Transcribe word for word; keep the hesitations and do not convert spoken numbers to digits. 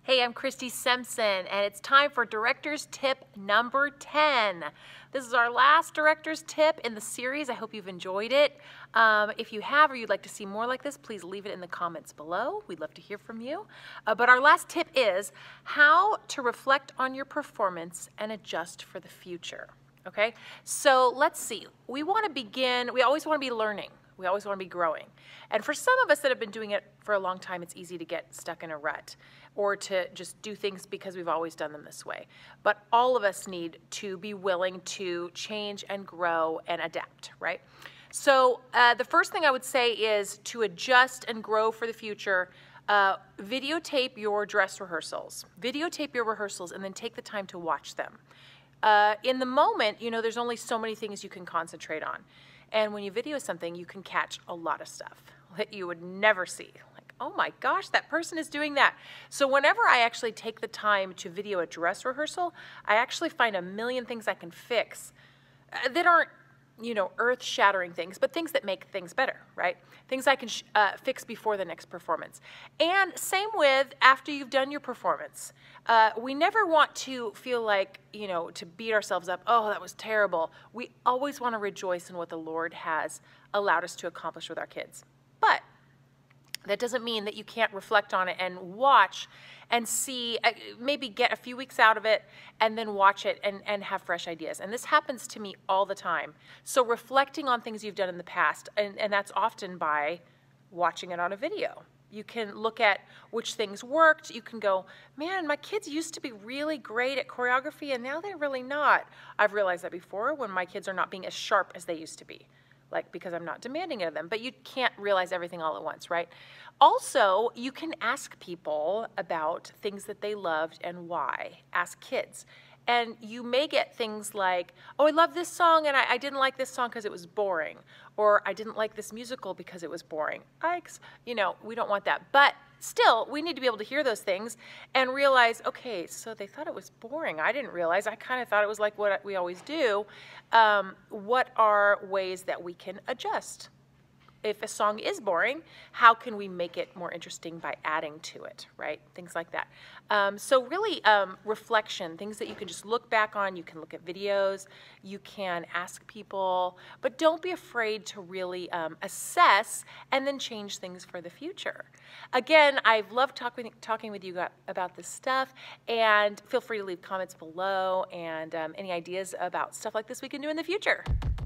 Hey, I'm Christy Simpson, and it's time for Director's Tip number ten. This is our last Director's Tip in the series. I hope you've enjoyed it. Um, if you have or you'd like to see more like this, please leave it in the comments below. We'd love to hear from you. Uh, but our last tip is how to reflect on your performance and adjust for the future. Okay, so let's see. We want to begin, we always want to be learning. We always want to be growing. And for some of us that have been doing it for a long time, it's easy to get stuck in a rut or to just do things because we've always done them this way. But all of us need to be willing to change and grow and adapt, right? So uh, the first thing I would say is to adjust and grow for the future. Uh, videotape your dress rehearsals. Videotape your rehearsals and then take the time to watch them. Uh, in the moment, you know, there's only so many things you can concentrate on. And when you video something, you can catch a lot of stuff that you would never see. Like, oh my gosh, that person is doing that. So whenever I actually take the time to video a dress rehearsal, I actually find a million things I can fix uh, that aren't, you know, earth-shattering things, but things that make things better, right? Things I can sh uh, fix before the next performance. And same with after you've done your performance. Uh, we never want to feel like, you know, to beat ourselves up, oh, that was terrible. We always want to rejoice in what the Lord has allowed us to accomplish with our kids. But that doesn't mean that you can't reflect on it and watch and see, uh, maybe get a few weeks out of it and then watch it and, and have fresh ideas. And this happens to me all the time. So reflecting on things you've done in the past, and, and that's often by watching it on a video. You can look at which things worked. You can go, man, my kids used to be really great at choreography and now they're really not. I've realized that before when my kids are not being as sharp as they used to be. Like, because I'm not demanding it of them, but you can't realize everything all at once, right? Also, you can ask people about things that they loved and why. Ask kids. And you may get things like, oh, I love this song and I, I didn't like this song because it was boring. Or I didn't like this musical because it was boring. I, you know, we don't want that. But still, we need to be able to hear those things and realize, okay, so they thought it was boring. I didn't realize. I kind of thought it was like what we always do. Um, what are ways that we can adjust? If a song is boring, how can we make it more interesting by adding to it, right? Things like that. Um, so really, um, reflection, things that you can just look back on. You can look at videos. You can ask people. But don't be afraid to really um, assess and then change things for the future. Again, I've loved talking, talking with you about this stuff. And feel free to leave comments below and um, any ideas about stuff like this we can do in the future.